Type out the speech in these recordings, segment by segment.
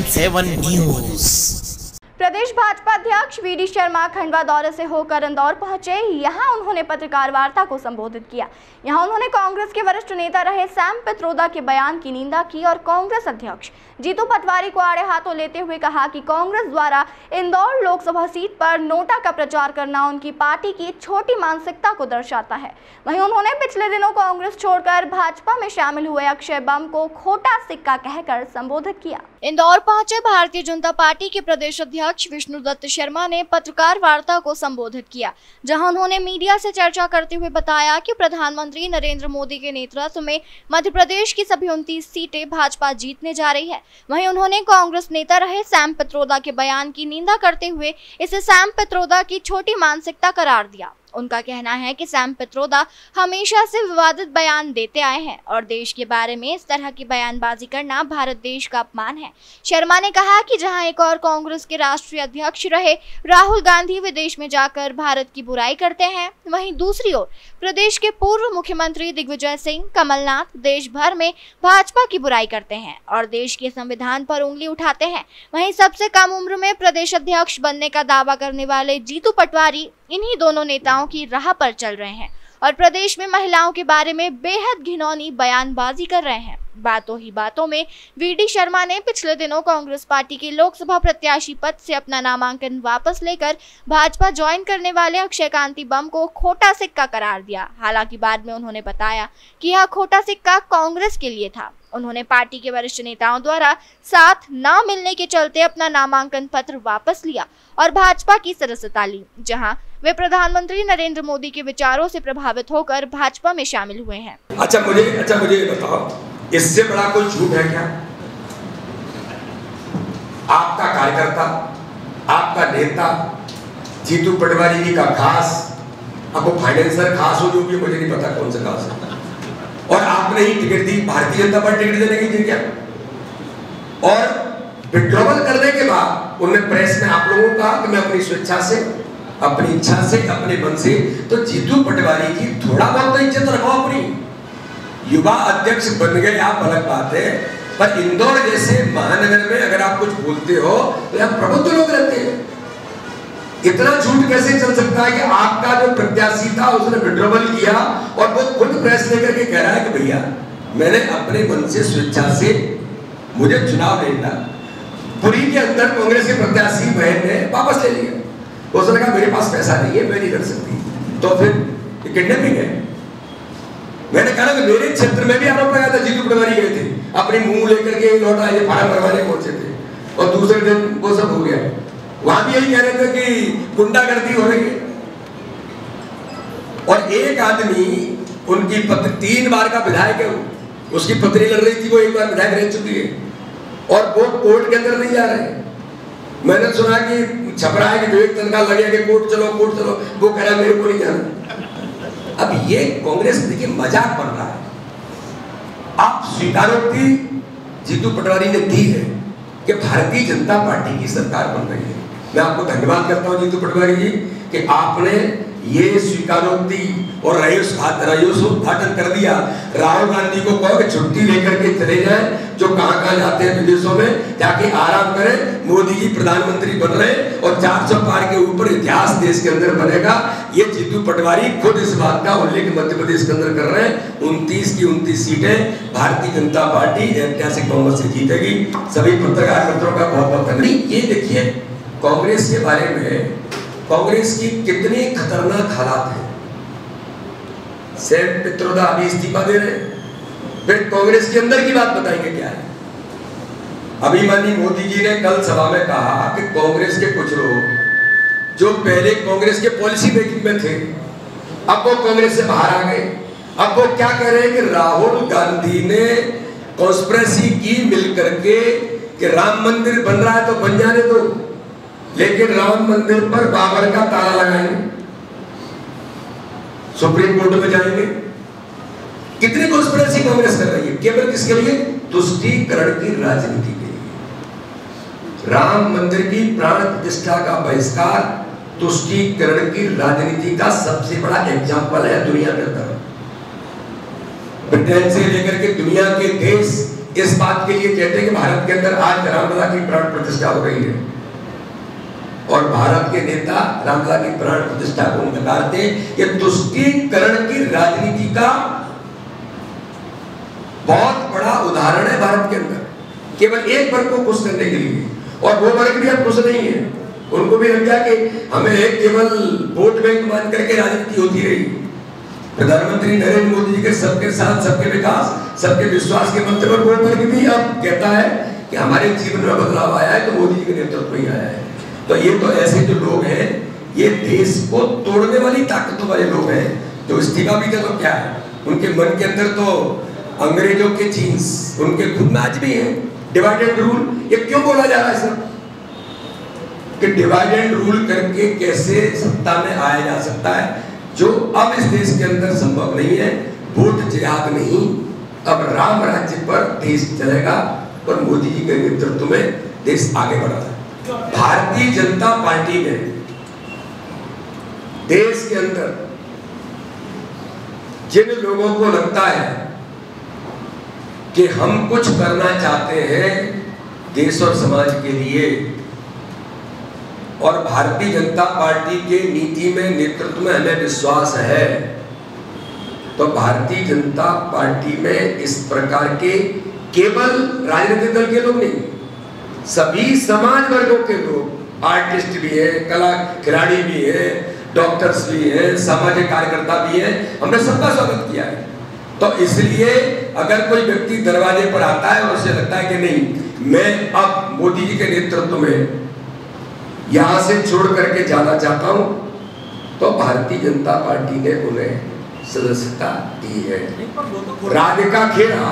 7 news. प्रदेश भाजपा अध्यक्ष VD Sharma Khandwa दौरे से होकर इंदौर पहुंचे। यहां उन्होंने पत्रकार वार्ता को संबोधित किया। यहां उन्होंने कांग्रेस के वरिष्ठ नेता रहे सैम पित्रोदा के बयान की निंदा की और कांग्रेस अध्यक्ष जीतू पटवारी को आड़े हाथों लेते हुए कहा कि कांग्रेस द्वारा इंदौर लोकसभा सीट पर नोटा का प्रचार करना उनकी पार्टी की छोटी मानसिकता को दर्शाता है। वहीं उन्होंने पिछले दिनों कांग्रेस छोड़कर भाजपा में शामिल हुए अक्षय बम को खोटा सिक्का कहकर संबोधित किया। इंदौर पहुंचे भारतीय जनता पार्टी के प्रदेश अध्यक्ष विष्णुदत्त शर्मा ने पत्रकार वार्ता को संबोधित किया, जहां उन्होंने मीडिया से चर्चा करते हुए बताया कि प्रधानमंत्री नरेंद्र मोदी के नेतृत्व में मध्य प्रदेश की सभी 29 सीटें भाजपा जीतने जा रही है। वहीं उन्होंने कांग्रेस नेता रहे सैम पित्रोदा के बयान की निंदा करते हुए इसे सैम पित्रोदा की छोटी मानसिकता करार दिया। उनका कहना है कि सैम पित्रोदा हमेशा से विवादित बयान देते आए हैं और देश के बारे में इस तरह की बयानबाजी करना भारत देश का अपमान है। शर्मा ने कहा कि जहां एक और कांग्रेस के राष्ट्रीय अध्यक्ष रहे राहुल गांधी विदेश में जाकर भारत की बुराई करते हैं, वहीं दूसरी ओर प्रदेश के पूर्व मुख्यमंत्री दिग्विजय सिंह, कमलनाथ देश भर में भाजपा की बुराई करते हैं और देश के संविधान पर उंगली उठाते हैं। वहीं सबसे कम उम्र में प्रदेश अध्यक्ष बनने का दावा करने वाले जीतू पटवारी इन्हीं दोनों नेताओं की राह पर चल रहे हैं और प्रदेश में महिलाओं के बारे में बेहद घिनौनी बयानबाजी कर रहे हैं। बातों ही बातों में वीडी शर्मा ने पिछले दिनों कांग्रेस पार्टी के लोकसभा प्रत्याशी पद से अपना नामांकन वापस लेकर भाजपा ज्वाइन करने वाले अक्षय कांति बम को खोटा सिक्का करार दिया। हालांकि बाद में उन्होंने बताया कि यह खोटा सिक्का कांग्रेस के लिए था। उन्होंने पार्टी के वरिष्ठ नेताओं द्वारा साथ न मिलने के चलते अपना नामांकन पत्र वापस लिया और भाजपा की सदस्यता ली, जहां वे प्रधानमंत्री नरेंद्र मोदी के विचारों से प्रभावित होकर भाजपा में शामिल हुए हैं। अच्छा मुझे ये बताओ, इससे बड़ा कोई झूठ है क्या? आपका कार्यकर्ता, आपका नेता जीतू पटवारी जी का खास, आपको फाइनेंसर खास हो जो भी मुझे नहीं पता कौन सा खास है, और आपने ही टिकट दी, भारतीय जनता पार्टी टिकट देने की थी क्या? और विड्रॉवल करने के बाद उन्होंने प्रेस में आप लोगों को कहा कि मैं अपनी स्वेच्छा से, अपनी इच्छा से, अपने मन से, तो जीतू पटवारी की थोड़ा बहुत तो इज्जत रखो अपनी। युवा अध्यक्ष बन गए आप अलग बात है, पर इंदौर जैसे महानगर में अगर आप कुछ बोलते हो तो यहाँ प्रबुद्ध लोग रहते हैं। इतना झूठ कैसे चल सकता है कि आपका जो प्रत्याशी था उसने विड्रॉवल किया और वो खुद प्रेस लेकर के कह रहा है कि भैया मैंने अपने मन से, स्वेच्छा से, मुझे चुनाव लेना। पुरी के अंदर कांग्रेस के प्रत्याशी बहन ने वापस ले लिया। उसने कहा मेरे पास पैसा नहीं है, मैं नहीं कर सकती। तो फिर ये किडनैपिंग है। मैंने कहा कि मेरे क्षेत्र में भी आरोप लगाया था, जीतू पटवारी गए थे अपने मुंह लेकर के लौटा ये फार्म भरवाने पहुंचे थे और दूसरे दिन वो सब हो गया। वहां भी यही कह रहे थे कि गुंडागर्दी हो रही है। और एक आदमी, उनकी पत्नी 3 बार का विधायक है, उसकी पत्नी लड़ रही थी, वो 1 बार विधायक रह चुकी है और वो कोर्ट के अंदर नहीं जा रहे। मैंने सुना कि छपरा है कि विवेक तनखा लगे कि कोर्ट चलो, वो कह रहा मेरे को नहीं जाना। अब ये कांग्रेस देखिए मजाक बन रहा है। आप स्वीकारोक्ति जीतू पटवारी ने दी है कि भारतीय जनता पार्टी की सरकार बन रही है। मैं आपको धन्यवाद करता हूं जीतू पटवारी जी कि आपने ये स्वीकारोक्ति और उद्घाटन कर दिया। राहुल गांधी को कहो कि छुट्टी लेकर के चले जाएं, जो कहां जाते हैं विदेशों में, जाके आराम करें। मोदी जी प्रधानमंत्री बन रहे और 400 पार के ऊपर इतिहास देश के अंदर बनेगा। ये जीतू पटवारी खुद इस बात का उल्लेख मध्य प्रदेश के अंदर कर रहे हैं। 29 की 29 सीटें भारतीय जनता पार्टी ऐतिहासिक बहुमत से जीतेगी। सभी पत्रकार मित्रों का बहुत बहुत धन्यवाद। ये देखिए कांग्रेस के बारे में, कांग्रेस की कितनी खतरनाक हालात है। सैम पित्रोदा अभी इस्तीफा दे रहे, फिर कांग्रेस के अंदर की बात बताएंगे क्या है। अभी माननीय मोदी जी ने कल सभा में कहा कि कांग्रेस के कुछ लोग जो पहले कांग्रेस के पॉलिसी मेकिंग में थे, अब वो कांग्रेस से बाहर आ गए। अब वो क्या कह रहे हैं कि राहुल गांधी ने कॉन्स्पिरेसी की मिलकर के कि राम मंदिर बन रहा है तो बन जाने दो, लेकिन राम मंदिर पर बाबर का ताला लगाएंगे, सुप्रीम कोर्ट में जाएंगे। कितनी कॉन्स्पिरेसी कांग्रेस कर रही है, केवल किसके लिए? तुष्टीकरण की राजनीति के लिए। राम मंदिर की प्राण प्रतिष्ठा का बहिष्कार तुष्टीकरण की राजनीति का सबसे बड़ा एग्जाम्पल है दुनिया के अंदर। ब्रिटेन से लेकर के दुनिया के देश इस बात के लिए कहते हैं कि भारत के अंदर आज रामलला की प्राण प्रतिष्ठा हो रही है और भारत के नेता रामलला की प्राण प्रतिष्ठा को नकारते। ये तुष्टीकरण की राजनीति का बहुत बड़ा उदाहरण है भारत के अंदर, केवल एक वर्ग को खुश करने के लिए, और वो वर्ग भी अब खुश नहीं है। उनको भी लग गया कि हमें एक केवल वोट बैंक मान करके राजनीति होती रही। प्रधानमंत्री नरेंद्र मोदी जी के सबके साथ सबके विकास सबके विश्वास के मंत्र पर वो वर्ग भी अब कहता है कि हमारे जीवन में बदलाव आया है तो मोदी जी के नेतृत्व में आया है। तो ये तो ऐसे जो लोग हैं ये देश को तोड़ने वाली ताकतों वाले लोग हैं। जो इस्तीफा भी थे तो क्या है, उनके मन के अंदर तो अंग्रेजों के जीन्स उनके खुद में आज भी है। डिवाइड एंड रूल, ये क्यों बोला जा रहा है सर कि डिवाइड एंड रूल करके कैसे सत्ता में आया जा सकता है, जो अब इस देश के अंदर संभव नहीं है। वोट जिहाद नहीं, अब राम राज्य पर देश चलेगा और मोदी जी के नेतृत्व में देश आगे बढ़ रहा है। भारतीय जनता पार्टी में देश के अंदर जिन लोगों को लगता है कि हम कुछ करना चाहते हैं देश और समाज के लिए और भारतीय जनता पार्टी के नीति में नेतृत्व में हमें विश्वास है, तो भारतीय जनता पार्टी में इस प्रकार के केवल राजनीतिक दल के लोग नहीं, सभी समाज वर्गों के लोग, आर्टिस्ट भी है, कला खिलाड़ी भी है, डॉक्टर्स भी है, सामाजिक कार्यकर्ता भी है, हमने सबका स्वागत किया है। तो इसलिए अगर कोई व्यक्ति दरवाजे पर आता है और उसे लगता है कि नहीं मैं अब मोदी जी के नेतृत्व में यहां से छोड़ करके जाना चाहता हूं, तो भारतीय जनता पार्टी ने उन्हें सदस्यता दी है। राधिका खेड़ा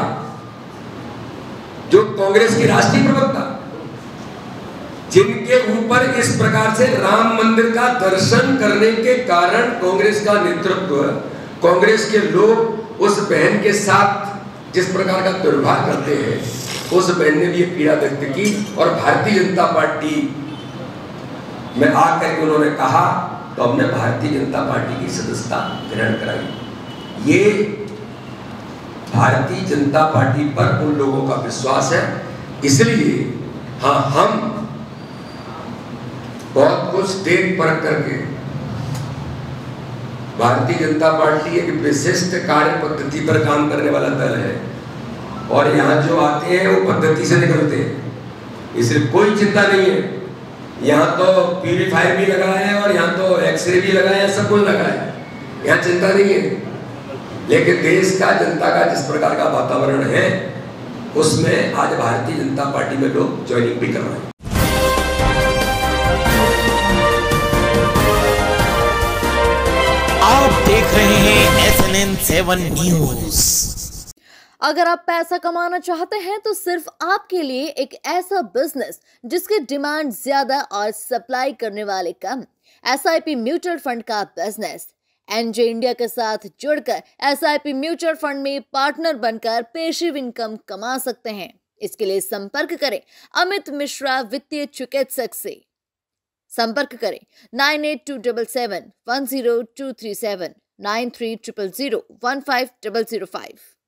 जो कांग्रेस की राष्ट्रीय प्रवक्ता, जिनके ऊपर इस प्रकार से राम मंदिर का दर्शन करने के कारण कांग्रेस का नेतृत्व, कांग्रेस के लोग उस बहन के साथ जिस प्रकार का दुर्भाग्य करते हैं, उस बहन ने भी पीड़ा व्यक्त की और भारतीय जनता पार्टी में आकर के उन्होंने कहा तो हमने भारतीय जनता पार्टी की सदस्यता ग्रहण कराई। ये भारतीय जनता पार्टी पर उन लोगों का विश्वास है। इसलिए हाँ, हम बहुत कुछ देख परख करके, भारतीय जनता पार्टी एक विशिष्ट कार्य पद्धति पर काम करने वाला दल है और यहाँ जो आते हैं वो पद्धति से निकलते हैं, इसलिए कोई चिंता नहीं है। यहाँ तो प्यूरीफायर भी लगा है और यहाँ तो एक्सरे भी लगा है, सब कुछ लगा है, यहाँ चिंता नहीं है। लेकिन देश का, जनता का जिस प्रकार का वातावरण है उसमें आज भारतीय जनता पार्टी में लोग ज्वाइनिंग भी कर रहे हैं। आप देख रहे हैं SNN7 न्यूज। अगर आप पैसा कमाना चाहते हैं तो सिर्फ आपके लिए एक ऐसा बिजनेस जिसकी डिमांड ज्यादा और सप्लाई करने वाले कम, SIP म्यूचुअल फंड का बिजनेस। एनजे इंडिया के साथ जुड़कर SIP म्यूचुअल फंड में पार्टनर बनकर पेशिव इनकम कमा सकते हैं। इसके लिए संपर्क करें अमित मिश्रा वित्तीय चिकित्सक से। संपर्क करें 9827710237 9300015005।